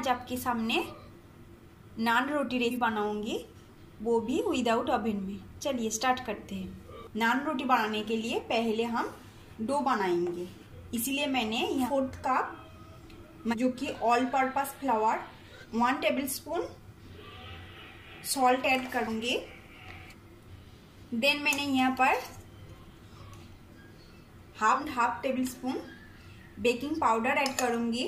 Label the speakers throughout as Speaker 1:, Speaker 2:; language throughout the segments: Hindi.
Speaker 1: आज आपके सामने नान रोटी रेसिपी बनाऊंगी, वो भी विदाउट ओवन में। चलिए स्टार्ट करते हैं। नान रोटी बनाने के लिए पहले हम डो बनाएंगे, इसीलिए मैंने यहाँ 4 कप जो कि all purpose flour, 1 tablespoon salt add करूंगी। देन मैंने यहाँ पर half tablespoon baking powder add करूंगी,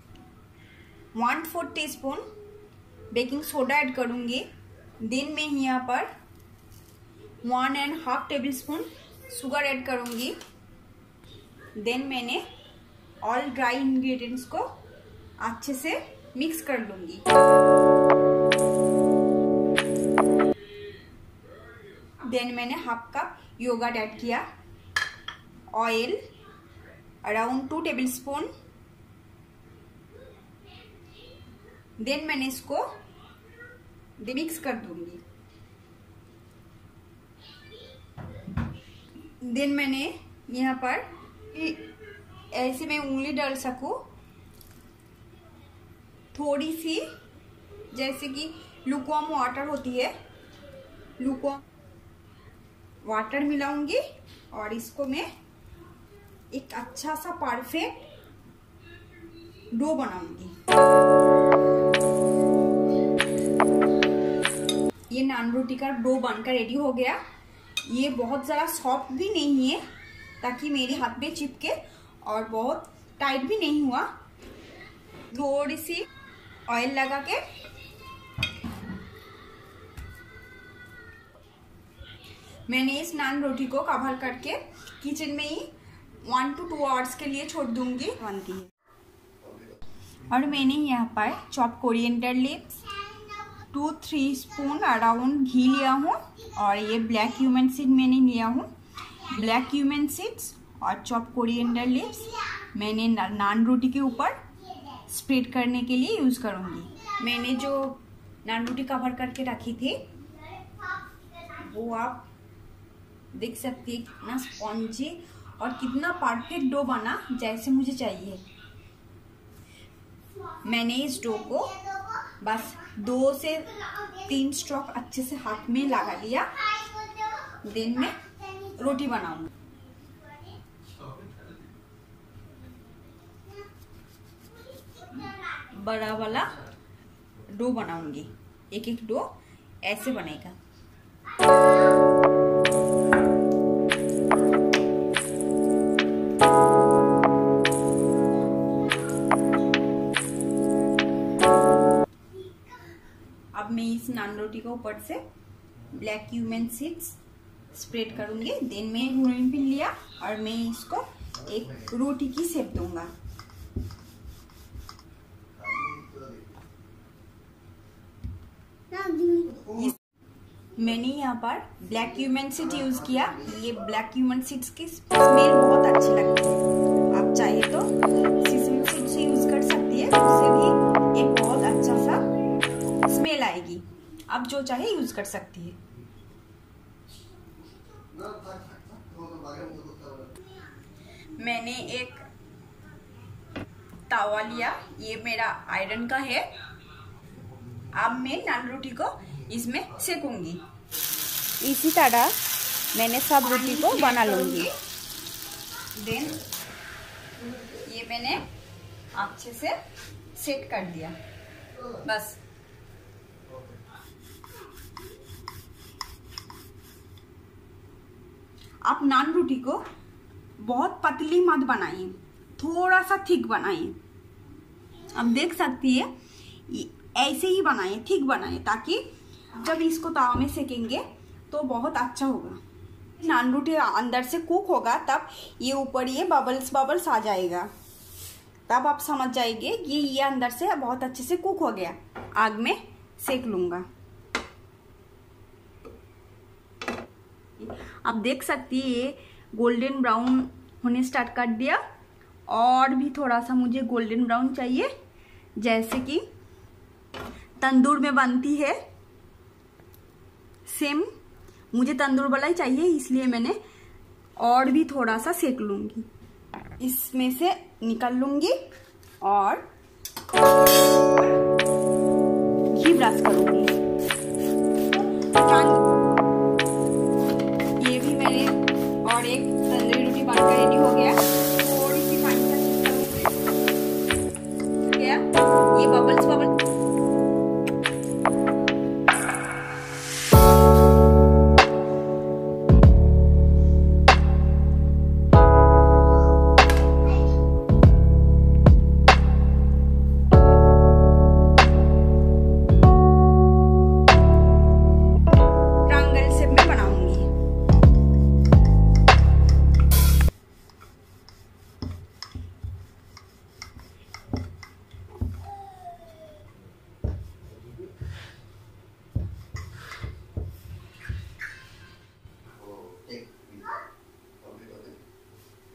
Speaker 1: 1/4 टीस्पून बेकिंग सोडा ऐड करूंगी। देन मैं यहाँ पर 1.5 टेबलस्पून शुगर ऐड करूंगी। देन मैंने ऑल ड्राई इंग्रेडिएंट्स को अच्छे से मिक्स कर लूंगी। देन मैंने हाफ कप योगर्ट ऐड किया, ऑयल अराउंड 2 टेबलस्पून। देन मैंने इसको मिक्स कर दूंगी। देन मैंने यहाँ पर ऐसे मैं उंगली डाल सकूं, थोड़ी सी जैसे कि लुकवार्म वाटर होती है, लुकवार्म वाटर मिलाऊंगी और इसको मैं एक अच्छा सा परफेक्ट डो बनाऊंगी। ये नान रोटी का डो बनकर रेडी हो गया। ये बहुत ज़्यादा सॉफ्ट भी नहीं है ताकि मेरे हाथ में चिपके, और बहुत टाइट भी नहीं हुआ। थोड़ी सी ऑयल लगा के मैंने इस नान रोटी को कवर करके किचन में ही 1 to 2 आवर्स के लिए छोड़ दूंगी, बनती है। और मैंने यहाँ पर chop coriander leaves 2-3 spoon around घी लिया हूँ, और ये ब्लैक क्यूमिन सीड मैंने लिया हूँ। ब्लैक क्यूमिन सीड्स और चॉप कोरिएंडर लीव्स मैंने नान रोटी के ऊपर स्प्रेड करने के लिए यूज करूँगी। मैंने जो नान रोटी कवर करके रखी थी वो आप देख सकती है, कितना स्पॉन्जी और कितना परफेक्ट डो बना जैसे मुझे चाहिए। मैंने इस डो को बस 2 से 3 स्ट्रोक अच्छे से हाथ में लगा लिया। देन मैं रोटी बनाऊंगी। बड़ा वाला डो बनाऊंगी, एक डो ऐसे बनेगा। अब मैं इस नान रोटी के ऊपर से ब्लैक क्यूमिन सीड्स स्प्रेड करूंगी। देन मैं रोलिंग पिन लिया और मैं इसको एक रोटी की शेप दूंगा। मैंने यहाँ पर ब्लैक क्यूमिन सीड यूज किया। ये ब्लैक क्यूमिन सीड्स की स्मेल बहुत अच्छी लगती है। आप चाहे तो सीसम सीड्स यूज कर सकती है, उससे भी एक बहुत अच्छा सा स्मेल आएगी। आप जो चाहे यूज कर सकती है। मैंने एक तावा लिया, ये मेरा आयरन का है। अब मैं नान रोटी को इसमें सेकूंगी। इसी तरह मैंने सब रोटी को बना लूंगी। देन ये मैंने अच्छे से सेट कर दिया। बस आप नान रोटी को बहुत पतली मत बनाइए, थोड़ा सा थिक बनाइए। अब देख सकती है, ऐसे ही बनाइए, थिक बनाइए, ताकि जब इसको तावा में सेकेंगे तो बहुत अच्छा होगा। नान रोटी अंदर से कुक होगा, तब ये ऊपर ये बबल्स आ जाएगा, तब आप समझ जाएंगे कि ये अंदर से बहुत अच्छे से कुक हो गया। आग में सेक लूंगा। आप देख सकती है ये गोल्डन ब्राउन होने स्टार्ट कर दिया, और भी थोड़ा सा मुझे गोल्डन ब्राउन चाहिए, जैसे कि तंदूर में बनती है। सेम मुझे तंदूर वाला ही चाहिए, इसलिए मैंने और भी थोड़ा सा सेक लूंगी। इसमें से निकाल लूंगी और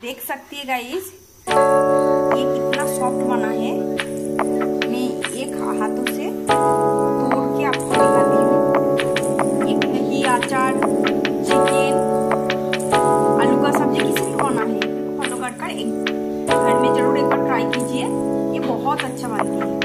Speaker 1: देख सकती है गाइस ये कितना सॉफ्ट बना है। मैं एक हाथों से तोड़ के आपको दिखाती हूँ। एक दही, अचार, चिकन, आलू का सब्जी किसी भी बना है फॉलो कर एक घर में जरूर एक बार ट्राई कीजिए, ये बहुत अच्छा बनती है।